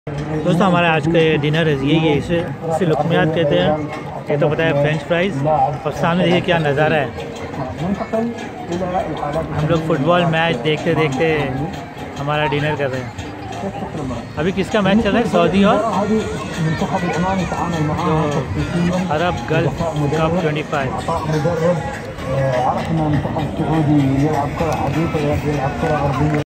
दोस्तों हमारा आज का डिनर है ये इसे लुकमियात कहते हैं। ये तो पता है फ्रेंच फ्राइज़, और सामने देखिए क्या नज़ारा है। हम लोग फुटबॉल मैच देखते देखते हमारा डिनर कर रहे हैं। अभी किसका मैच चल रहा है? सऊदी और अरब गल्फ कप 25।